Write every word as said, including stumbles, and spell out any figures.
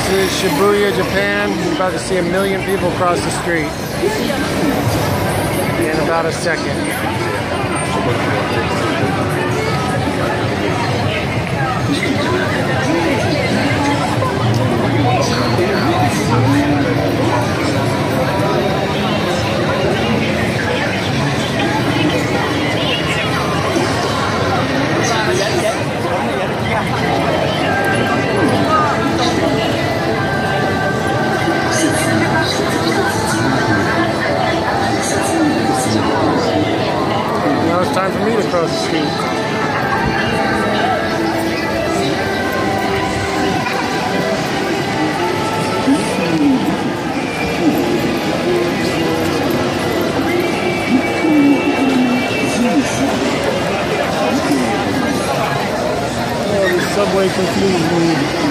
This is Shibuya, Japan. You're about to see a million people cross the street in about a second. Now it's time for me to cross the street. Oh, the subway confused me.